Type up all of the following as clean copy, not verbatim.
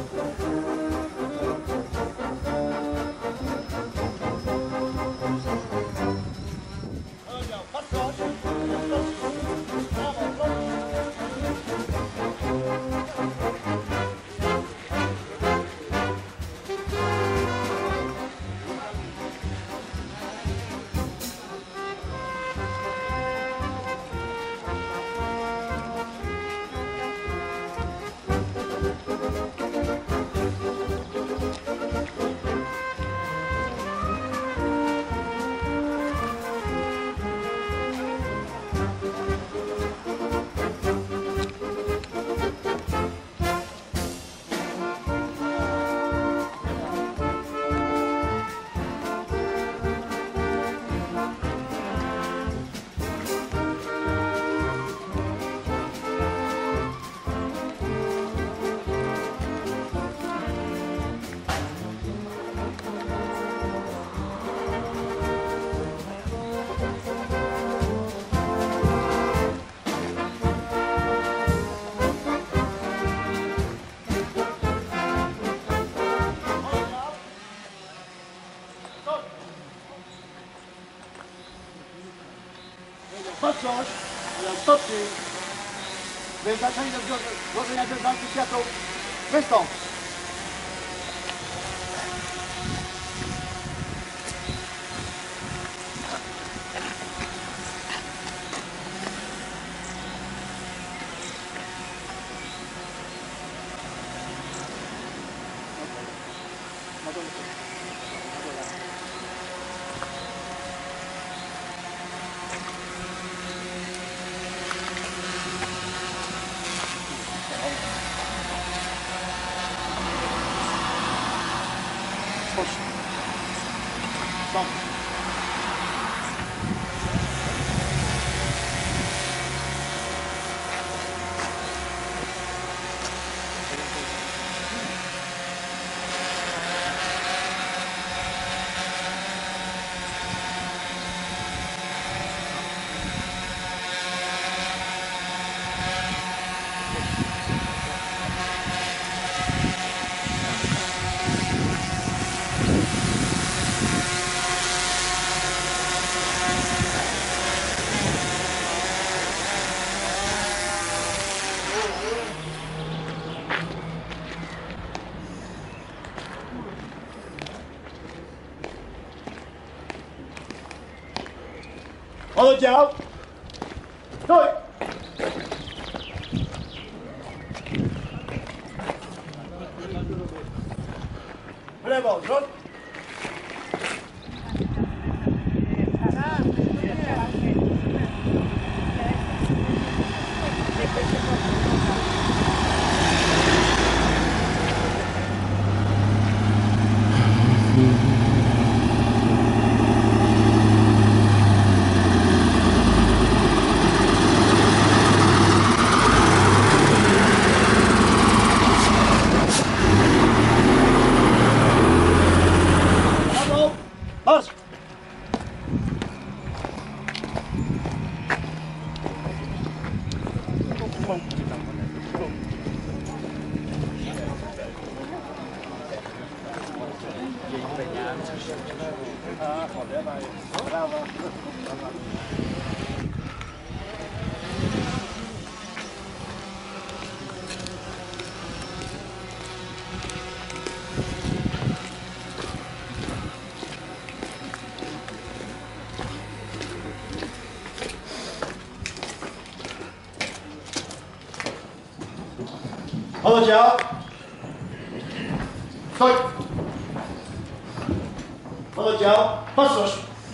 Baczność, stopni, wyznaczenie złożenia dzierżawki światów, wystąp. Stop. Oddział! Stój! W lewo, rzut! Marsz! Oddział! Stój! Oddział! Patrz!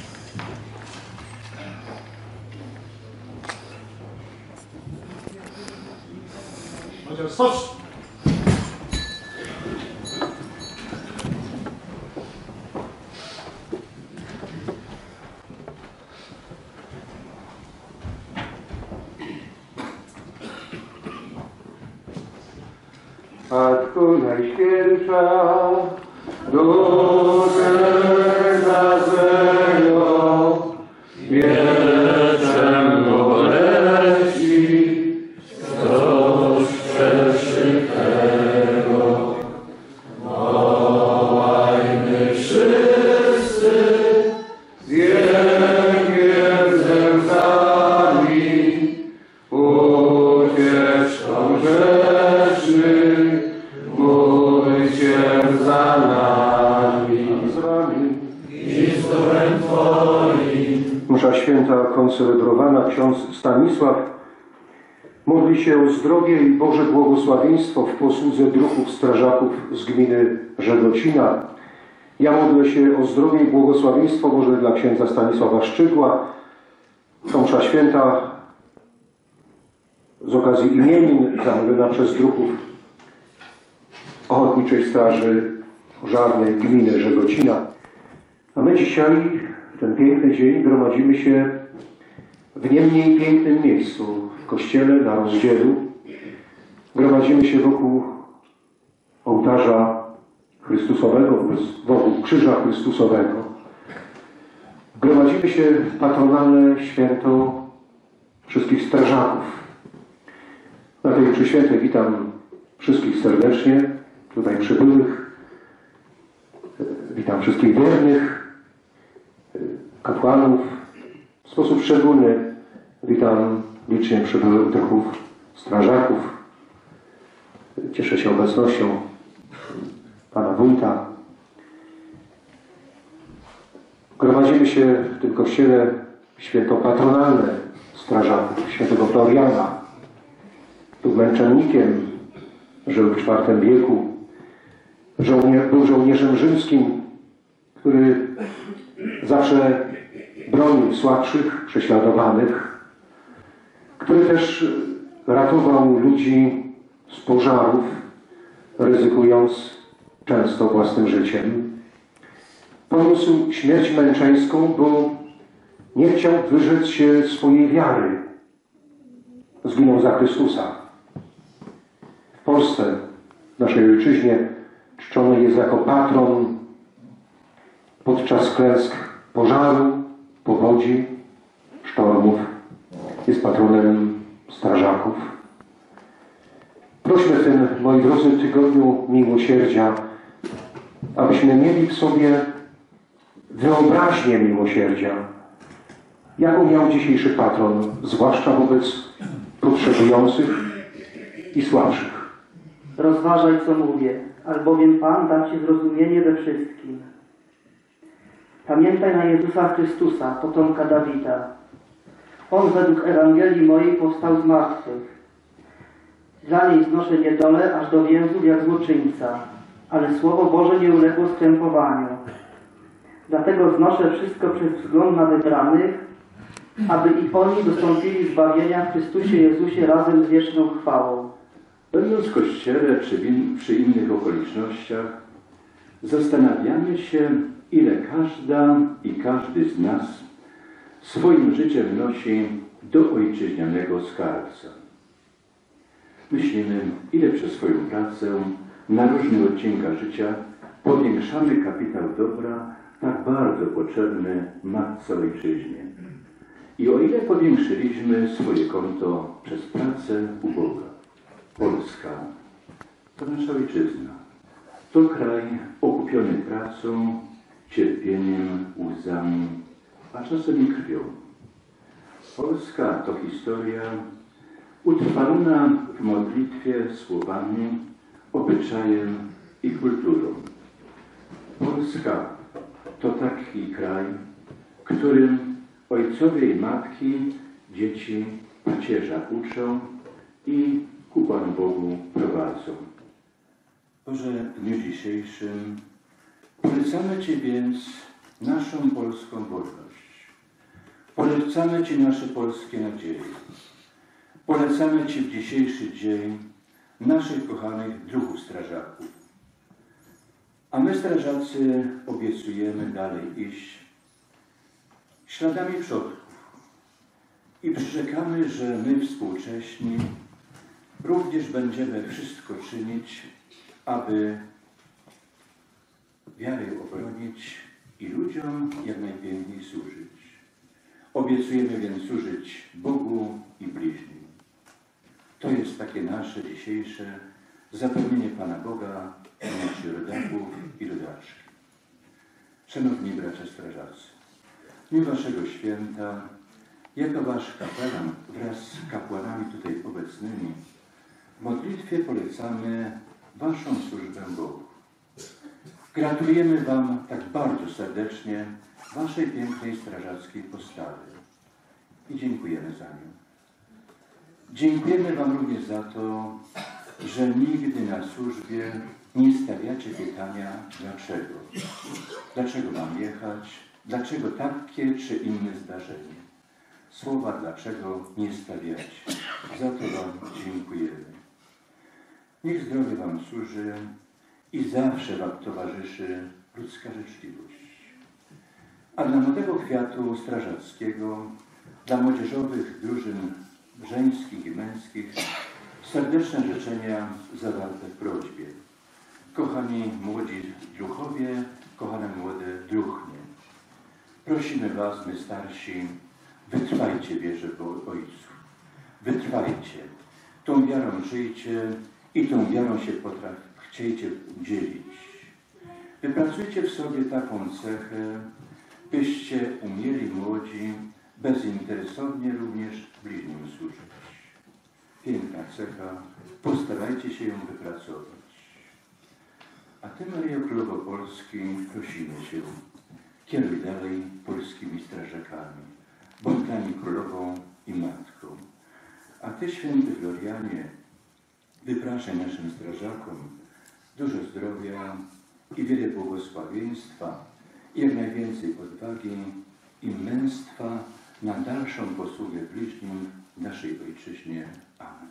Oddział, stocz! Matko Najświętsza, duszę zazego, wieczem boleści, wzdłuż przeszy tego, koncelebrowana ksiądz Stanisław modli się o zdrowie i Boże błogosławieństwo w posłudze druhów strażaków z gminy Żegocina. Ja modlę się o zdrowie i błogosławieństwo Boże dla księdza Stanisława Szczygła. To msza święta z okazji imienin zamówiona przez druhów Ochotniczej Straży Pożarnej gminy Żegocina. A my dzisiaj, w ten piękny dzień, gromadzimy się w nie mniej pięknym miejscu, w kościele na Rozdzielu. Gromadzimy się wokół ołtarza Chrystusowego, wokół krzyża Chrystusowego. Gromadzimy się w patronalne święto wszystkich strażaków. Na tej mszy świętej witam wszystkich serdecznie, tutaj przybyłych. Witam wszystkich wiernych, kapłanów. W sposób szczególny witam licznie przybyłych druhów strażaków. Cieszę się obecnością pana wójta. Gromadzimy się w tym kościele święto patronalne strażaków, świętego Floriana. Był męczennikiem, żył w IV wieku. Był żołnierzem rzymskim, który zawsze bronił słabszych, prześladowanych, który też ratował ludzi z pożarów, ryzykując często własnym życiem. Poniósł śmierć męczeńską, bo nie chciał wyrzec się swojej wiary. Zginął za Chrystusa. W Polsce, w naszej ojczyźnie, czczony jest jako patron podczas klęsk pożaru, powodzi, sztormów. Jest patronem strażaków. Prośmy w tym, moi drodzy, tygodniu miłosierdzia, abyśmy mieli w sobie wyobraźnię miłosierdzia, jaką miał dzisiejszy patron, zwłaszcza wobec potrzebujących i słabszych. Rozważaj, co mówię, albowiem Pan da Ci zrozumienie we wszystkim. Pamiętaj na Jezusa Chrystusa, potomka Dawida. On według Ewangelii mojej powstał z martwych. Dla niej znoszę niedolę aż do więzów jak złoczyńca, ale Słowo Boże nie uległo skrępowaniu. Dlatego znoszę wszystko przez wzgląd na wybranych, aby i oni dostąpili zbawienia w Chrystusie Jezusie razem z wieczną chwałą. Będąc w Kościele przy innych okolicznościach, zastanawiamy się, ile każda i każdy z nas swoim życiem wnosi do ojczyźnianego skarbca. Myślimy, ile przez swoją pracę na różnych odcinkach życia powiększamy kapitał dobra, tak bardzo potrzebny Matce Ojczyźnie. I o ile powiększyliśmy swoje konto przez pracę u Boga. Polska to nasza ojczyzna. To kraj okupiony pracą, cierpieniem, łzami, a czasem i krwią. Polska to historia utrwalona w modlitwie słowami, obyczajem i kulturą. Polska to taki kraj, którym ojcowie i matki dzieci pacierza uczą i ku Panu Bogu prowadzą. Boże, w dniu dzisiejszym polecamy Ci więc naszą polską wolność. Polecamy Ci nasze polskie nadzieje. Polecamy Ci w dzisiejszy dzień naszych kochanych druhów strażaków. A my, strażacy, obiecujemy dalej iść śladami przodków i przyrzekamy, że my współcześni również będziemy wszystko czynić, aby wiarę obronić i ludziom jak najpiękniej służyć. Obiecujemy więc służyć Bogu i bliźnim. To jest takie nasze dzisiejsze zapewnienie Pana Boga dla naszych rodaków i rodaczki. Szanowni bracia strażacy, w dniu Waszego święta, jako Wasz kapelan wraz z kapłanami tutaj obecnymi, w modlitwie polecamy Waszą służbę Bogu. Gratulujemy Wam tak bardzo serdecznie Waszej pięknej strażackiej postawy i dziękujemy za nią. Dziękujemy Wam również za to, że nigdy na służbie nie stawiacie pytania dlaczego. Dlaczego mam jechać? Dlaczego takie czy inne zdarzenie? Słowa dlaczego nie stawiacie. Za to Wam dziękujemy. Niech zdrowie Wam służy i zawsze Wam towarzyszy ludzka życzliwość. A dla młodego kwiatu strażackiego, dla młodzieżowych drużyn żeńskich i męskich serdeczne życzenia zawarte w prośbie. Kochani młodzi druhowie, kochane młode druhnie, prosimy Was, my starsi, wytrwajcie w wierze w Ojcu. Wytrwajcie. Tą wiarą żyjcie i tą wiarą się chciejcie dzielić. Wypracujcie w sobie taką cechę, byście umieli młodzi bezinteresownie również bliźnim służyć. Piękna cecha, postarajcie się ją wypracować. A Ty, Maryjo Królowo Polski, prosimy Cię, kieruj dalej polskimi strażakami, bądź dla nich królową i matką. A Ty, święty Florianie, wypraszaj naszym strażakom dużo zdrowia i wiele błogosławieństwa, i jak najwięcej odwagi i męstwa na dalszą posługę bliźnim w naszej Ojczyźnie. Amen.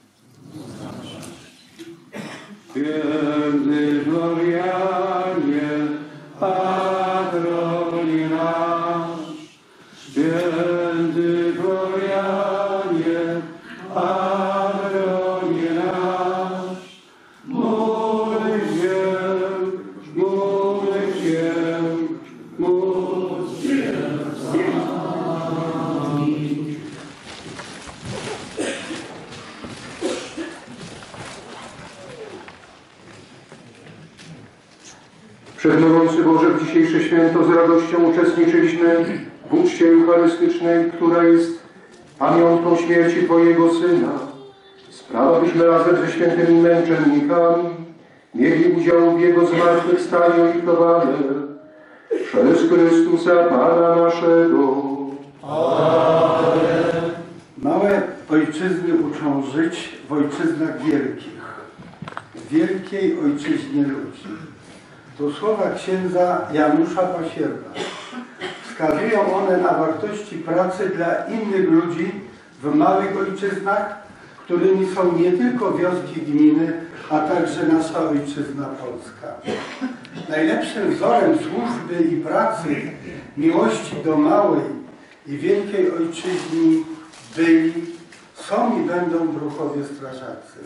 Święty Florianie, patronie nasz, święty Florianie, patronie nasz, módl się, módl się, módl się. Wszechmogący Boże, w dzisiejsze święto z radością uczestniczyliśmy w uczcie eucharystycznej, która jest pamiątką śmierci Twojego Syna. Sprawa, byśmy razem ze świętymi męczennikami mieli udział w Jego zmartwychwstaniu i chwale. Przez Chrystusa Pana naszego. Amen. Małe ojczyzny uczą żyć w ojczyznach wielkich, w wielkiej ojczyźnie ludzi. To słowa księdza Janusza Pasierba. Wskazują one na wartości pracy dla innych ludzi w małych ojczyznach, którymi są nie tylko wioski, gminy, a także nasza ojczyzna Polska. Najlepszym wzorem służby i pracy, miłości do małej i wielkiej ojczyzny byli, są i będą druhowie strażacy.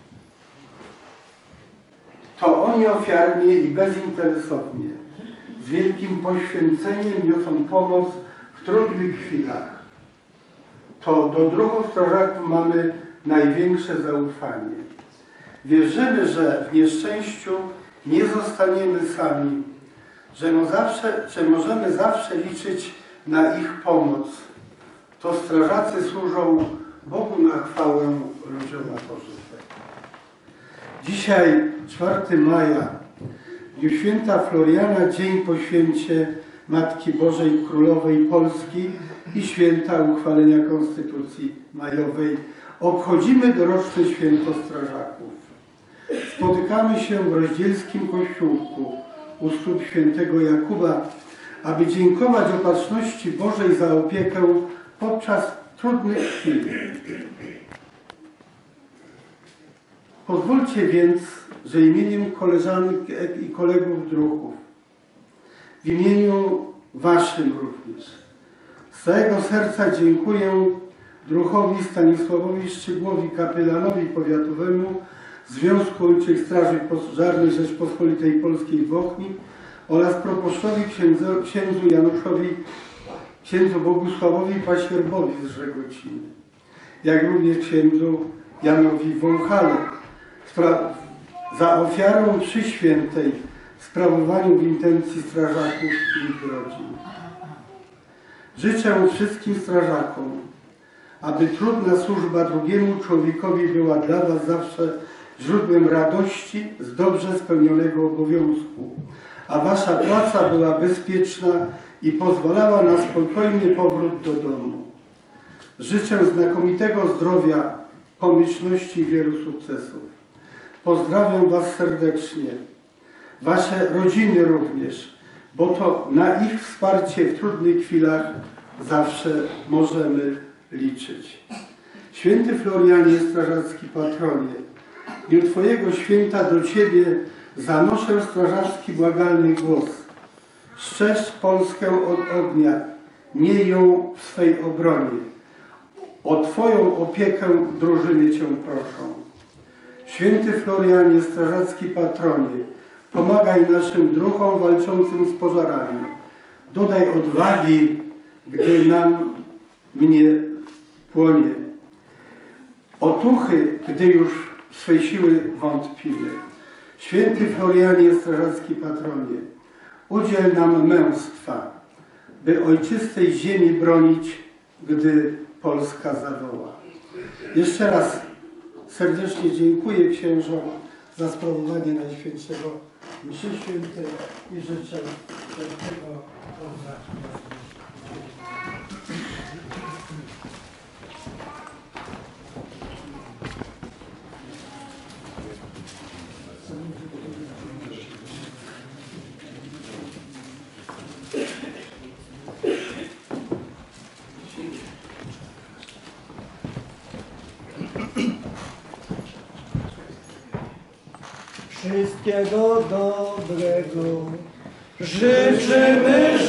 To oni ofiarnie i bezinteresownie, z wielkim poświęceniem niosą pomoc w trudnych chwilach. To do druhów strażaków mamy największe zaufanie. Wierzymy, że w nieszczęściu nie zostaniemy sami, że możemy zawsze liczyć na ich pomoc. To strażacy służą Bogu na chwałę, ludziom na pożytek. Dzisiaj, 4 maja, w dniu święta Floriana, dzień po święcie Matki Bożej Królowej Polski i święta uchwalenia Konstytucji Majowej, obchodzimy doroczne święto strażaków. Spotykamy się w rozdzielskim kościółku u stóp świętego Jakuba, aby dziękować Opatrzności Bożej za opiekę podczas trudnych chwil. Pozwólcie więc, że imieniem koleżanek i kolegów druhów, w imieniu Waszym również, z całego serca dziękuję druhowi Stanisławowi Szczygłowi, kapelanowi powiatowemu Związku Ojczych Straży Pożarnej Rzeczpospolitej Polskiej w Bochni oraz proboszczowi księdzu Bogusławowi Pasierbowi z Żegociny, jak również księdzu Janowi Wąchale za ofiarą mszy świętej w sprawowaniu w intencji strażaków i ich rodzin. Życzę wszystkim strażakom, aby trudna służba drugiemu człowiekowi była dla Was zawsze źródłem radości z dobrze spełnionego obowiązku, a Wasza praca była bezpieczna i pozwalała na spokojny powrót do domu. życzę znakomitego zdrowia, pomyślności i wielu sukcesów. Pozdrawiam Was serdecznie, Wasze rodziny również, bo to na ich wsparcie w trudnych chwilach zawsze możemy liczyć. Święty Florianie, strażacki patronie, w dniu Twojego święta do Ciebie zanoszę strażacki błagalny głos. Strzeż Polskę od ognia, miej ją w swej obronie. O Twoją opiekę drużyny Cię proszą. Święty Florianie, strażacki patronie, pomagaj naszym druhom walczącym z pożarami. Dodaj odwagi, gdy nam mnie płonie. Otuchy, gdy już w swej siły wątpimy. Święty Florianie, strażacki patronie, udziel nam męstwa, by ojczystej ziemi bronić, gdy Polska zawoła. Jeszcze raz serdecznie dziękuję księżom za sprawowanie Najświętszego mszy świętej i życzę świętego pozdrowienia. Wszystkiego dobrego życzymy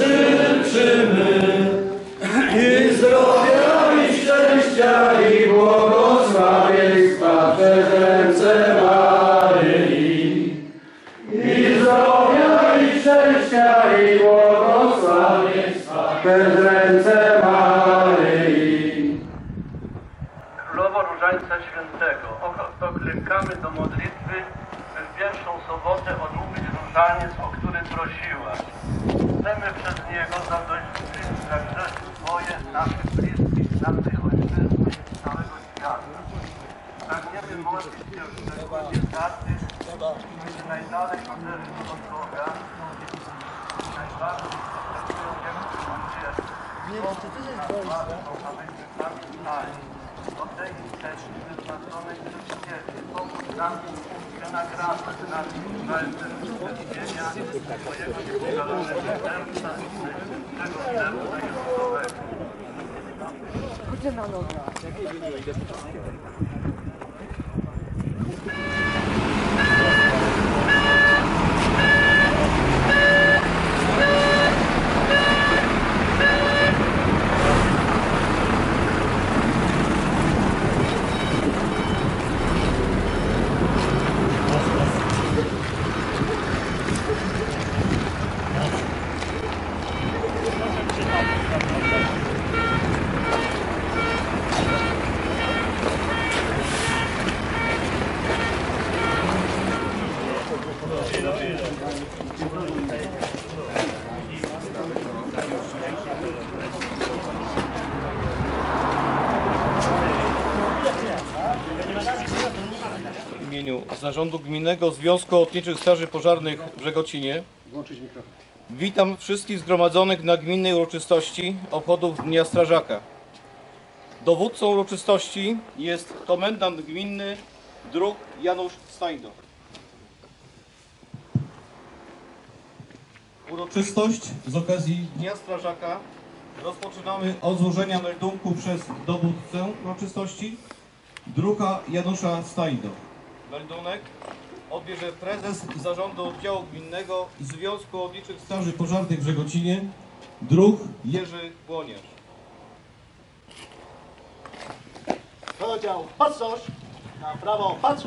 i zdrowia, i szczęścia, i błogosławieństwa przez ręce Maryi. I zdrowia, i szczęścia, i błogosławieństwa przez ręce Maryi. Królowo Różańca Świętego, oto klękamy do modlitwy, by w pierwszą sobotę odmówić różaniec, o który prosiłaś. Chcemy przez niego zadośćuczynić za grzechy Twoje, naszych bliskich, naszych ojczyzny i całego świata. Pragniemy modlić się szczególnie za tych, którzy najdalej odeszli od Boga i najbardziej potrzebują Jego miłosierdzia. Abyśmy pamiętali o tej wstecznej, wyznaczonej przez Ciebie. Pomóż nam się nagradzać nad walce uczestniczenia Twojego niezależnego serca i tego serca Jezusowego. W imieniu Zarządu Gminnego Związku Ochotniczych Straży Pożarnych w Żegocinie witam wszystkich zgromadzonych na gminnej uroczystości obchodów Dnia Strażaka. Dowódcą uroczystości jest komendant gminny Druh Janusz Stajdo. Uroczystość z okazji Dnia Strażaka rozpoczynamy od złożenia meldunku przez dowódcę uroczystości Druha Janusza Stajdo. Meldunek odbierze prezes Zarządu Oddziału Gminnego Związku Ochotniczych Straży Pożarnych w Żegocinie Druh Jerzy Błoniarz. Oddział, patrz na prawo, patrz.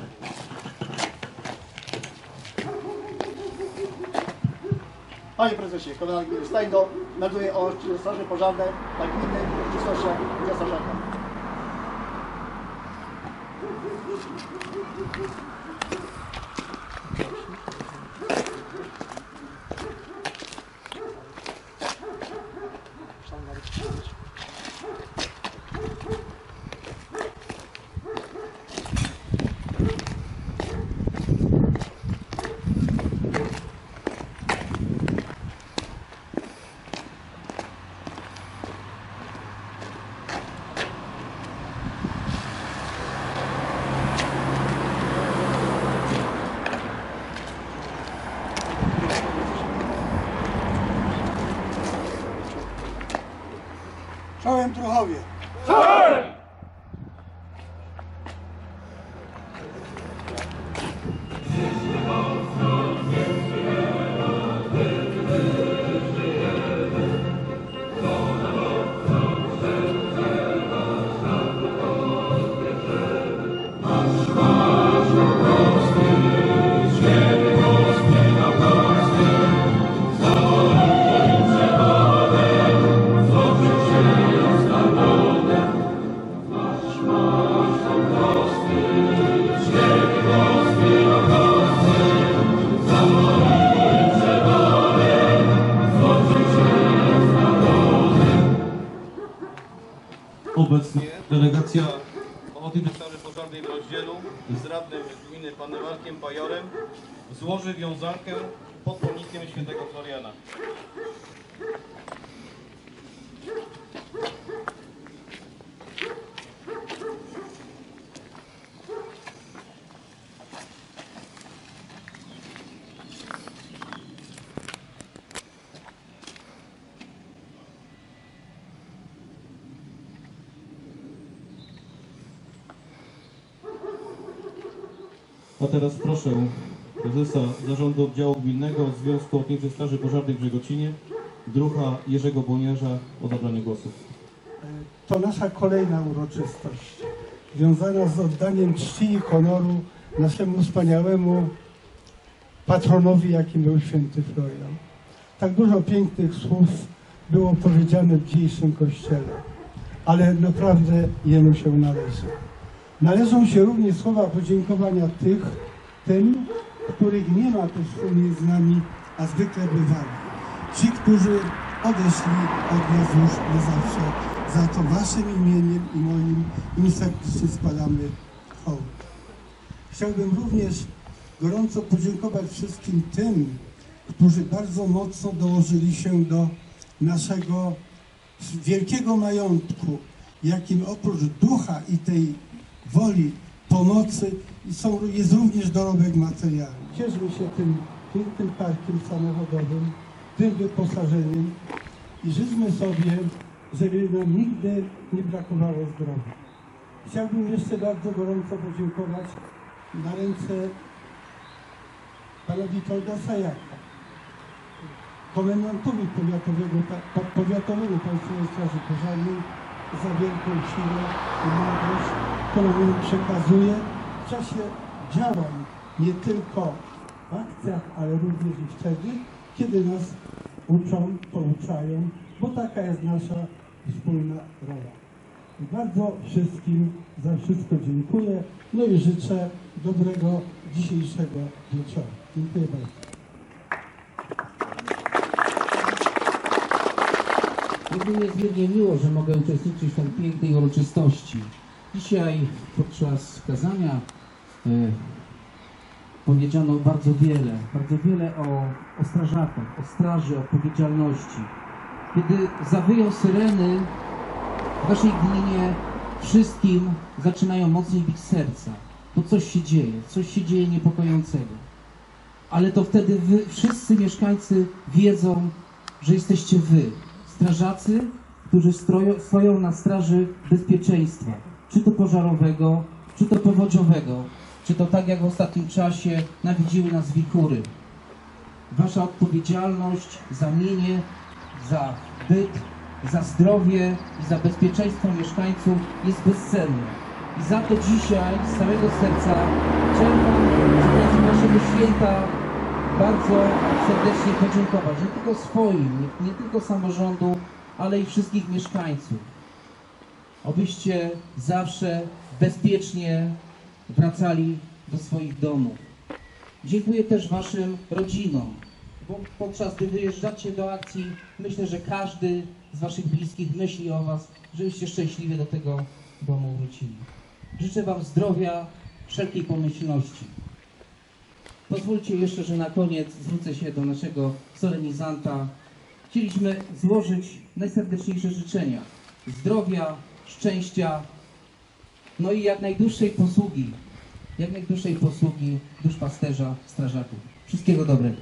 Panie prezesie, komendant gminy Stajdo melduje o straży pożarnej na gminnej uroczystościach Dnia Strażaka. Stachowie! Obecnie delegacja Ochotniczej Straży Pożarnej w Rozdzielu z radnym gminy panem Markiem Bajorem złoży wiązankę pod pomnikiem świętego Floriana. A teraz proszę prezesa Zarządu Oddziału Gminnego Związku Ochotniczych Straży Pożarnej w Brzegocinie, druha Jerzego Boniarza o zabranie głosu. To nasza kolejna uroczystość, związana z oddaniem czci i honoru naszemu wspaniałemu patronowi, jakim był święty Florian. Tak dużo pięknych słów było powiedziane w dzisiejszym kościele, ale naprawdę jemu się należy. Należą się również słowa podziękowania tym, których nie ma tu wspólnie z nami, a zwykle bywali. Ci, którzy odeszli od nas już na zawsze. Za to waszym imieniem i moim im serdecznie składamy hołd. Chciałbym również gorąco podziękować wszystkim tym, którzy bardzo mocno dołożyli się do naszego wielkiego majątku, jakim oprócz ducha i tej woli, pomocy jest również dorobek materialny. Cieszmy się tym pięknym parkiem samochodowym, tym wyposażeniem i życzmy sobie, żeby nam nigdy nie brakowało zdrowia. Chciałbym jeszcze bardzo gorąco podziękować na ręce pana Witolda Sajaka, komendantowi powiatowego Państwowej Straży Pożarnej za wielką siłę i mądrość, którą nam przekazuje w czasie działań, nie tylko w akcjach, ale również i wtedy, kiedy nas uczą, pouczają, bo taka jest nasza wspólna rola. I bardzo wszystkim za wszystko dziękuję, no i życzę dobrego dzisiejszego wieczoru. Dziękuję bardzo. Jest mi niezmiernie miło, że mogę uczestniczyć w tej pięknej uroczystości. Dzisiaj podczas kazania powiedziano bardzo wiele o strażakach, o straży, odpowiedzialności. Kiedy zawyją syreny w naszej gminie, wszystkim zaczynają mocniej bić serca, bo coś się dzieje niepokojącego. Ale to wtedy wy, wszyscy mieszkańcy wiedzą, że jesteście wy, strażacy, którzy stoją na straży bezpieczeństwa, czy to pożarowego, czy to powodziowego, czy to tak jak w ostatnim czasie nawiedziły nas wichury. Wasza odpowiedzialność za mienie, za byt, za zdrowie i za bezpieczeństwo mieszkańców jest bezcenna. I za to dzisiaj z całego serca chciałem wam z okazji naszego święta bardzo serdecznie podziękować. Nie tylko swoim, nie tylko samorządu, ale i wszystkich mieszkańców. Obyście zawsze bezpiecznie wracali do swoich domów. Dziękuję też waszym rodzinom, bo podczas gdy wyjeżdżacie do akcji, myślę, że każdy z waszych bliskich myśli o was, żebyście szczęśliwie do tego domu wrócili. Życzę wam zdrowia, wszelkiej pomyślności. Pozwólcie jeszcze, że na koniec zwrócę się do naszego solenizanta. Chcieliśmy złożyć najserdeczniejsze życzenia zdrowia, szczęścia, no i jak najdłuższej posługi duszpasterza strażaków. Wszystkiego dobrego.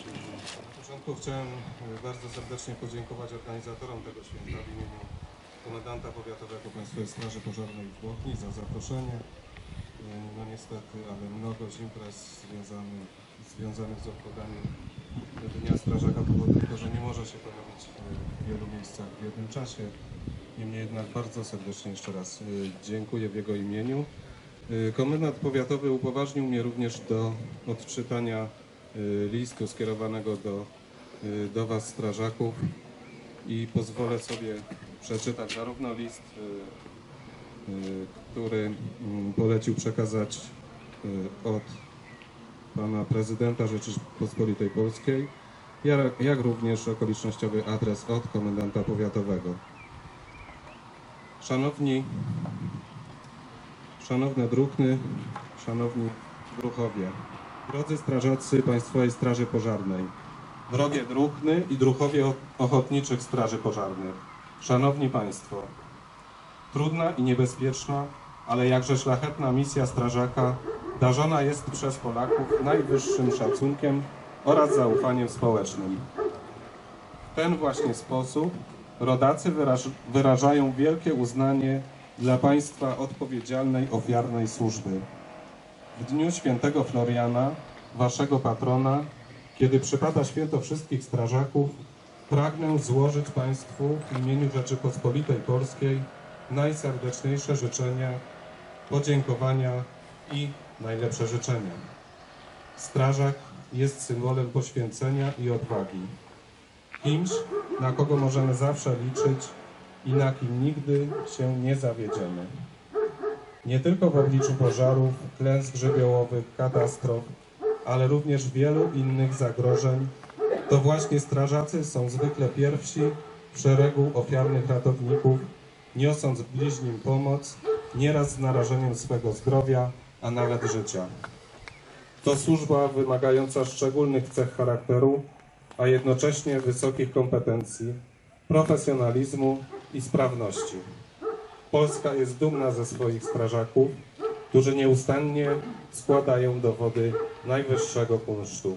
Na początku chciałem bardzo serdecznie podziękować organizatorom tego święta w imieniu komendanta powiatowego Państwowej Straży Pożarnej w Bochni za zaproszenie. No niestety, ale mnogość imprez związanych z obchodami Dnia Strażaka powoduje to, że nie może się pojawić w wielu miejscach w jednym czasie. Niemniej jednak bardzo serdecznie jeszcze raz dziękuję w jego imieniu. Komendant powiatowy upoważnił mnie również do odczytania listu skierowanego do Was, strażaków, i pozwolę sobie przeczytać zarówno list, który polecił przekazać od Pana Prezydenta Rzeczypospolitej Polskiej, jak również okolicznościowy adres od komendanta powiatowego. Szanowne druhny, szanowni druhowie, drodzy strażacy Państwowej Straży Pożarnej, drogie druhny i druhowie ochotniczych straży pożarnych, szanowni Państwo, trudna i niebezpieczna, ale jakże szlachetna misja strażaka darzona jest przez Polaków najwyższym szacunkiem oraz zaufaniem społecznym. W ten właśnie sposób rodacy wyrażają wielkie uznanie dla Państwa odpowiedzialnej, ofiarnej służby. W dniu świętego Floriana, Waszego patrona, kiedy przypada święto wszystkich strażaków, pragnę złożyć Państwu w imieniu Rzeczypospolitej Polskiej najserdeczniejsze życzenia, podziękowania i najlepsze życzenia. Strażak jest symbolem poświęcenia i odwagi. Kimś, na kogo możemy zawsze liczyć i na kim nigdy się nie zawiedziemy. Nie tylko w obliczu pożarów, klęsk żywiołowych, katastrof, ale również wielu innych zagrożeń, to właśnie strażacy są zwykle pierwsi w szeregu ofiarnych ratowników, niosąc bliźnim pomoc, nieraz z narażeniem swego zdrowia, a nawet życia. To służba wymagająca szczególnych cech charakteru, a jednocześnie wysokich kompetencji, profesjonalizmu i sprawności. Polska jest dumna ze swoich strażaków, którzy nieustannie składają dowody najwyższego kunsztu.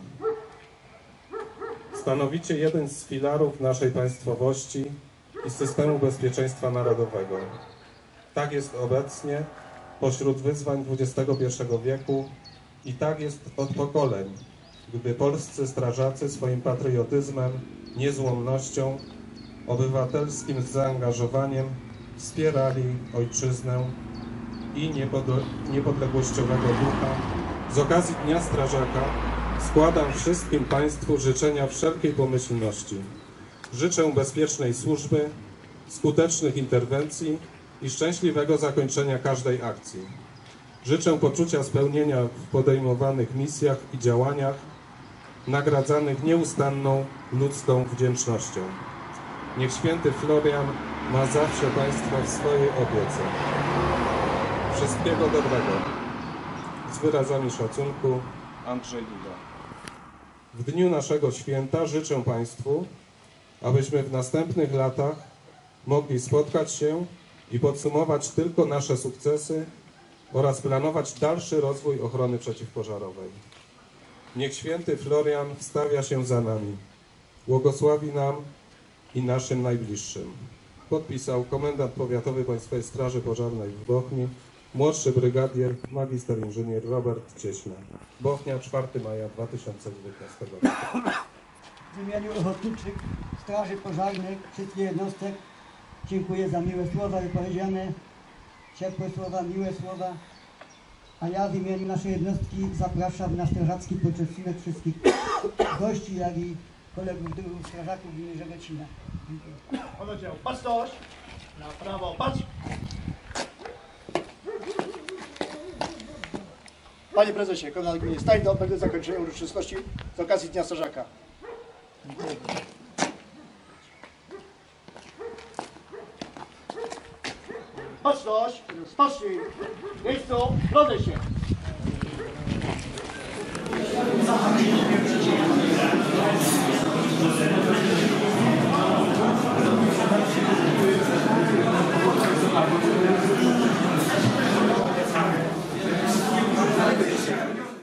Stanowicie jeden z filarów naszej państwowości i systemu bezpieczeństwa narodowego. Tak jest obecnie pośród wyzwań XXI wieku i tak jest od pokoleń, gdy polscy strażacy swoim patriotyzmem, niezłomnością, obywatelskim zaangażowaniem wspierali ojczyznę i niepodległościowego ducha. Z okazji Dnia Strażaka składam wszystkim Państwu życzenia wszelkiej pomyślności. Życzę bezpiecznej służby, skutecznych interwencji i szczęśliwego zakończenia każdej akcji. Życzę poczucia spełnienia w podejmowanych misjach i działaniach, nagradzanych nieustanną ludzką wdzięcznością. Niech święty Florian ma zawsze Państwa w swojej opiece. Wszystkiego dobrego. Z wyrazami szacunku, Andrzej Duda. W dniu naszego święta życzę Państwu, abyśmy w następnych latach mogli spotkać się i podsumować tylko nasze sukcesy oraz planować dalszy rozwój ochrony przeciwpożarowej. Niech święty Florian wstawia się za nami, błogosławi nam i naszym najbliższym. Podpisał komendant powiatowy Państwowej Straży Pożarnej w Bochni, młodszy brygadier, magister inżynier Robert Cieśla. Bochnia, 4 maja 2019 roku. W imieniu ochotniczych Straży Pożarnej, wszystkich jednostek dziękuję za miłe słowa wypowiedziane, ciepłe słowa, miłe słowa. A ja w imieniu naszej jednostki zapraszam na strażacki poczęstunek wszystkich gości, jak i kolegów, drugów strażaków w imieniu Żegocina. Dziękuję. Oddział, baczność! Na prawo, patrz! Panie prezesie, komendant gminy Stajno, będę zakończenie uroczystości z okazji Dnia Strażaka. Baczność! Spocznij! W miejscu, rodzę się!